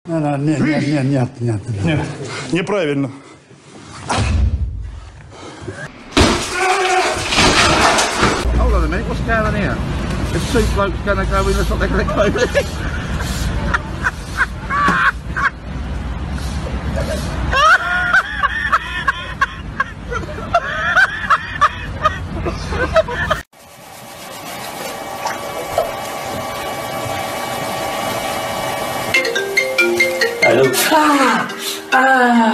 Нет, неправильно. Hold on a minute, what's going on here? If two blokes going to go in, that's what they're going to go in. Hello.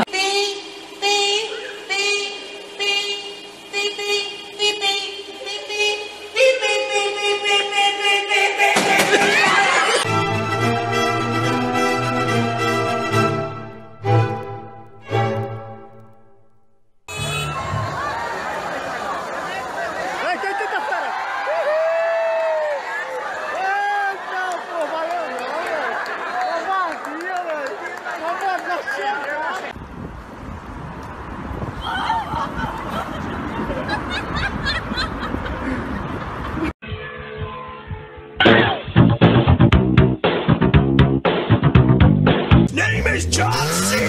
Name is John C.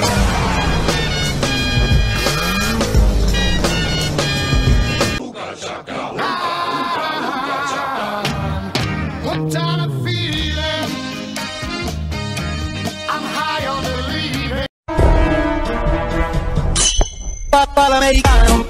What kind of feeling? I'm high on the leaving. Papal americano.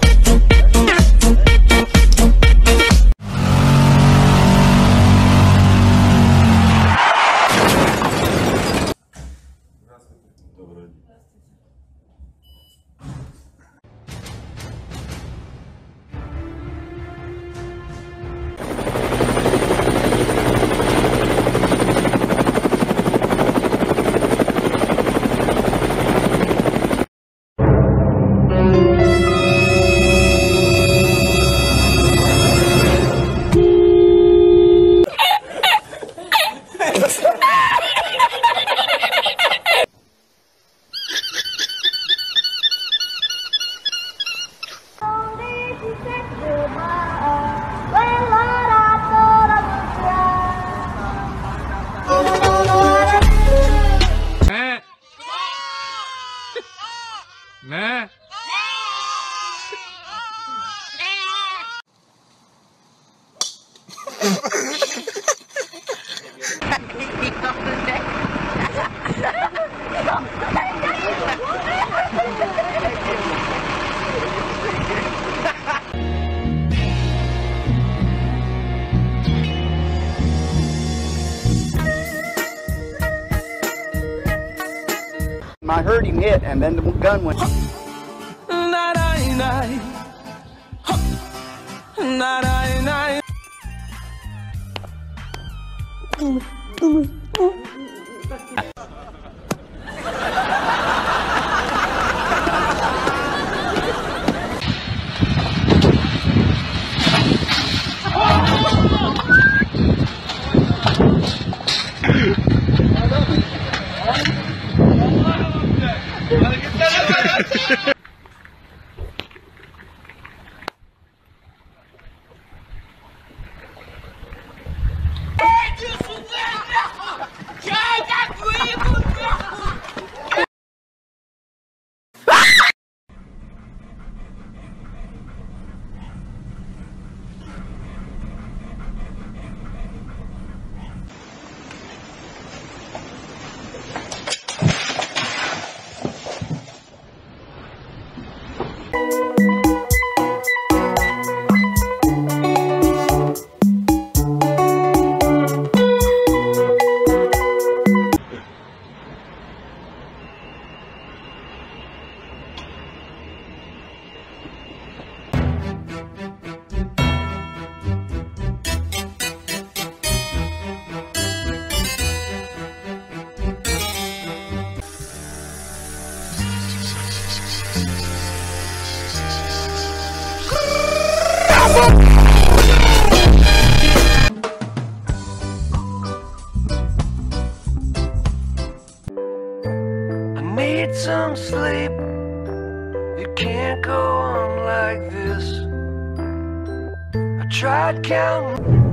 I heard him hit, and then the gun went. Need some sleep. You can't go on like this. I tried counting.